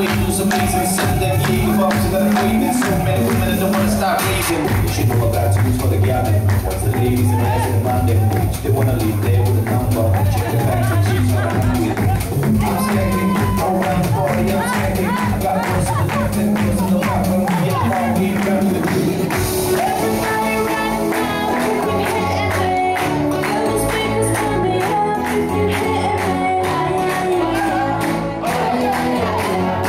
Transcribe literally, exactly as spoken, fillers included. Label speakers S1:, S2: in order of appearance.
S1: do some reason, send them keep up to the craving. So many women that don't wanna stop leaving. She know I got tools for the gathering. Once the ladies and guys in the man them reach, they wanna leave there with a number. Check the banks and she's not happy with it. I'm stacking, around the party, I'm stacking. I got girls in the left and girls in the back. When we get down, we run with it.
S2: Everybody right now, you can hit me. Feel the speakers turn me up, you can hit me.